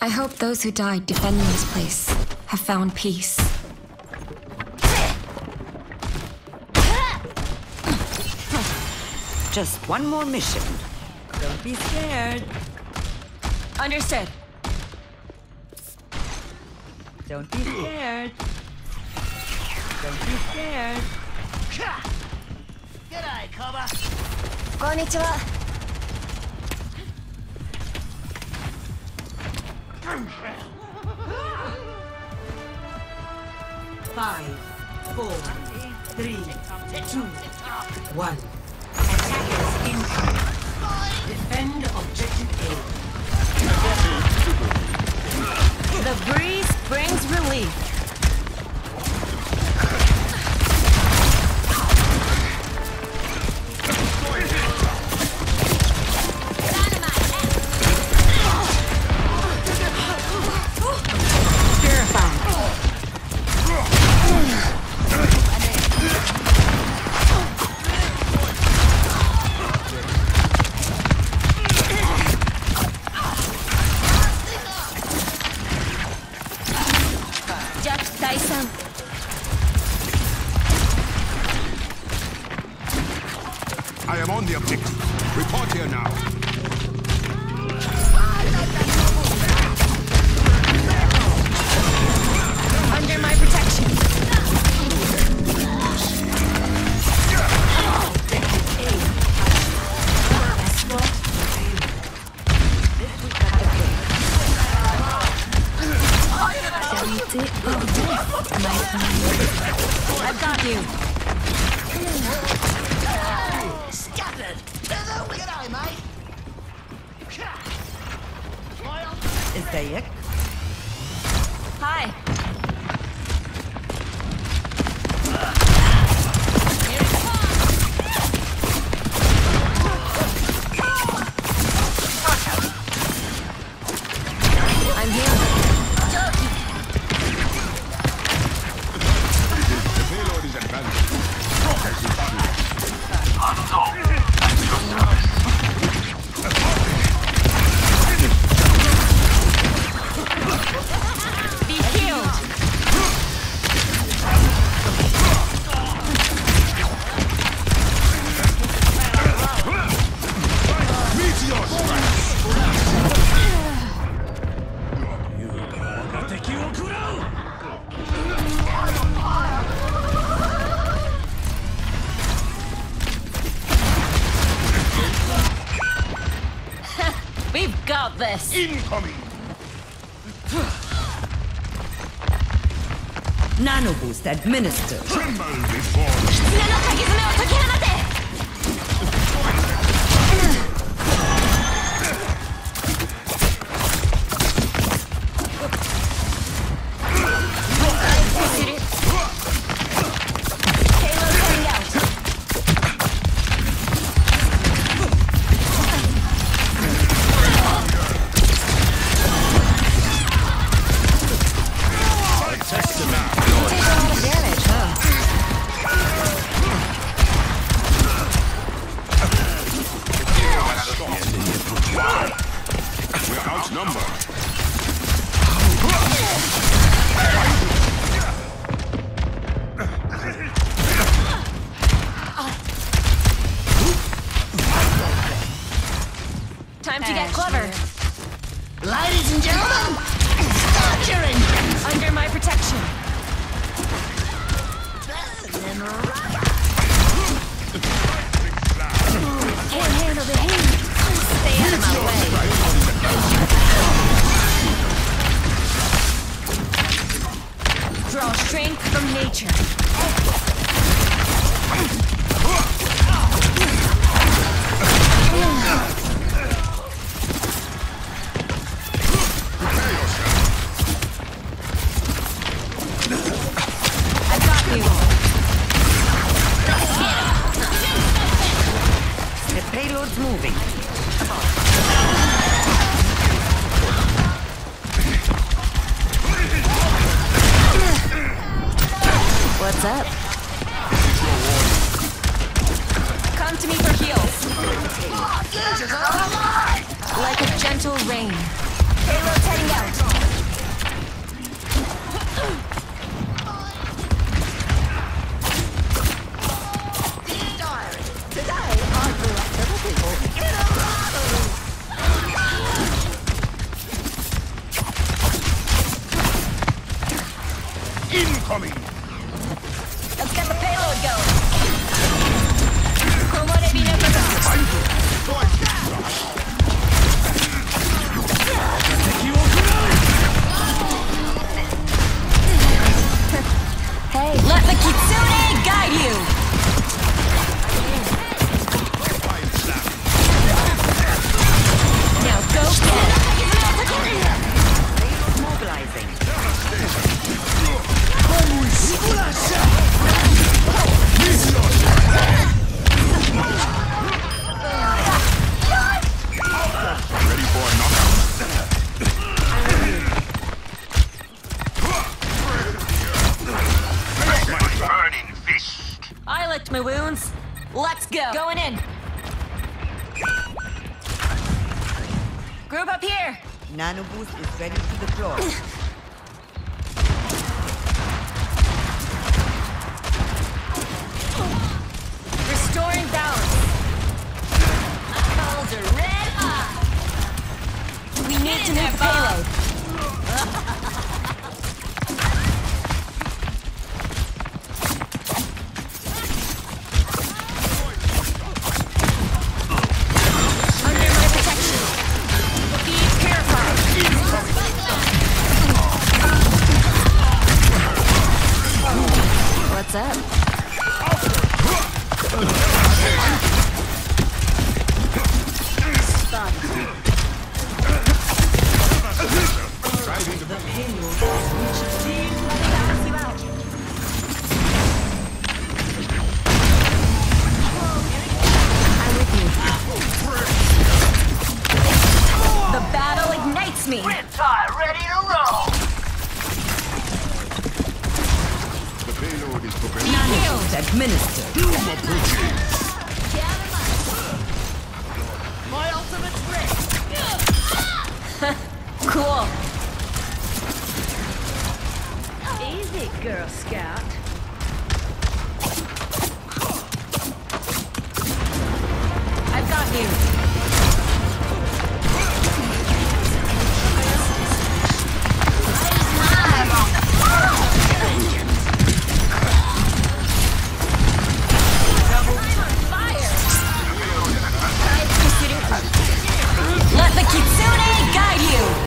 I hope those who died defending this place have found peace. Just one more mission. Don't be scared. Understood. Don't be scared. Don't be scared. G'day, Cobber. Konnichiwa. Five, four, three, two, one. Attackers incoming. Defend objective A. The breeze brings relief. I am on the objective. Report here now. Under my protection. I've got you. Scattered. G'day, mate. Is that it? Hi. I'm here. The payload is advancing. Be healed. Meteor strikes. We've got this. Incoming. Nano boost administered. Tremble before me. 狐の鍵爪を解き放て。 We're outnumbered. Time to get clever. Ladies and gentlemen, start your engines. Under my protection. Can't handle the heat. Stay out of my way. Draw strength from nature. I've got you. The payload's moving. What's up? Come to me for heals. Like a gentle rain. Payload's heading out. incoming. Let's get the payload going. Komore bine Hey, let the Kitsune guide you! Now go get it! Mobilizing. Ready for a knockout. My burning fist. I licked my wounds. Let's go. Going in. Group up here. Nano boost is ready to deploy. Restoring balance. My balls are red hot. We need to move payload. Under my protection. Be purified. What's up? The battle ignites me. Tire ready to roll. The payload is progressing. Nano administered. Doom approaching. My ultimate's ready. Cool. Easy, Girl Scout. I've got you.